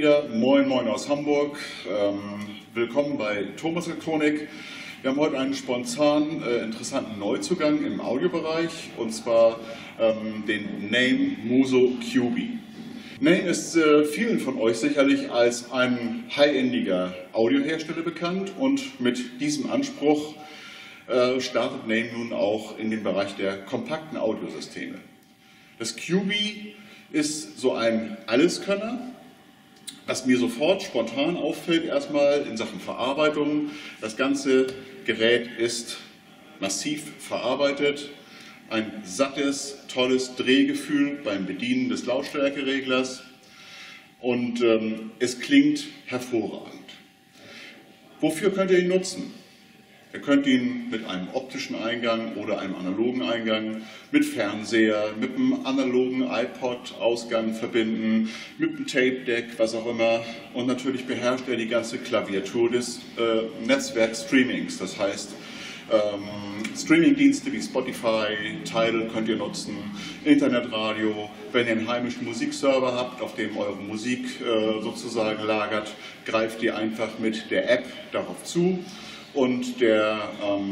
wieder. Moin Moin aus Hamburg. Willkommen bei Thomas Elektronik. Wir haben heute einen spontan interessanten Neuzugang im Audiobereich, und zwar den Naim Muso QB. Naim ist vielen von euch sicherlich als ein high-endiger Audiohersteller bekannt, und mit diesem Anspruch startet Naim nun auch in den Bereich der kompakten Audiosysteme. Das QB ist so ein Alleskönner, was mir sofort spontan auffällt, erstmal in Sachen Verarbeitung. Das ganze Gerät ist massiv verarbeitet, ein sattes, tolles Drehgefühl beim Bedienen des Lautstärkereglers, und es klingt hervorragend. Wofür könnt ihr ihn nutzen? Ihr könnt ihn mit einem optischen Eingang oder einem analogen Eingang, mit Fernseher, mit einem analogen iPod-Ausgang verbinden, mit einem Tape-Deck, was auch immer. Und natürlich beherrscht er die ganze Klaviatur des Netzwerk-Streamings. Das heißt, Streamingdienste wie Spotify, Tidal könnt ihr nutzen, Internetradio. Wenn ihr einen heimischen Musikserver habt, auf dem eure Musik sozusagen lagert, greift ihr einfach mit der App darauf zu. Und der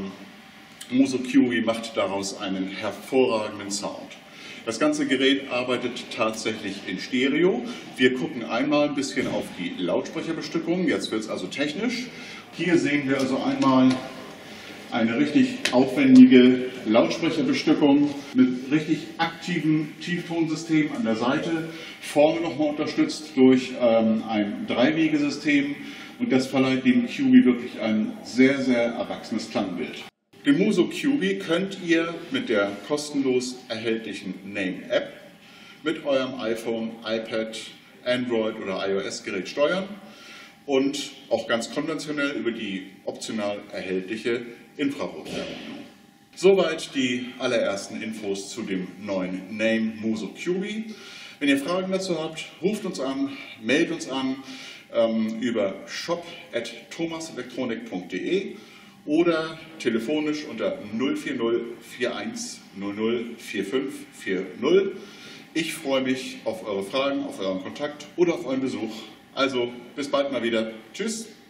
Muso QB macht daraus einen hervorragenden Sound. Das ganze Gerät arbeitet tatsächlich in Stereo. Wir gucken einmal ein bisschen auf die Lautsprecherbestückung. Jetzt wird es also technisch. Hier sehen wir also einmal eine richtig aufwendige Lautsprecherbestückung mit richtig aktivem Tieftonsystem an der Seite. Vorne nochmal unterstützt durch ein Dreiwegesystem. Und das verleiht dem QB wirklich ein sehr, sehr erwachsenes Klangbild. Den Muso QB könnt ihr mit der kostenlos erhältlichen Naim-App mit eurem iPhone, iPad, Android oder iOS-Gerät steuern und auch ganz konventionell über die optional erhältliche Infrarotfernbedienung. Soweit die allerersten Infos zu dem neuen Naim Muso QB. Wenn ihr Fragen dazu habt, ruft uns an, meldet uns an über shop@thomaselektronik.de oder telefonisch unter 040 41 00 4540. Ich freue mich auf eure Fragen, auf euren Kontakt oder auf euren Besuch. Also bis bald mal wieder. Tschüss!